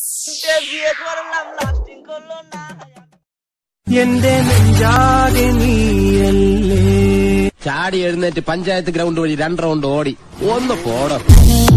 বিয়ে করলাম লাস্টিং করলো না എന്റെ നെഞ്ചാകെ നീയല്ലേ. ചാടി എഴുന്നേറ്റ് പഞ്ചായത്ത് ഗ്രൗണ്ട് വഴി 2 റൗണ്ട് ഓടി ഒന്ന് പോടോ.